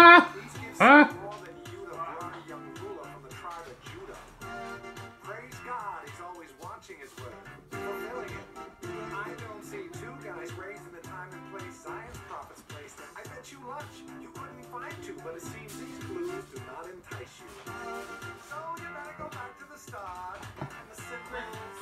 Huh? More than you to brought a young ruler from the tribe of Judah. Praise God, he's always watching his word, fulfilling it. I don't see two guys raised in the time and place science prophets placed them. I bet you lunch. You couldn't find two, but it seems these clues do not entice you. So you better go back to the start and the simple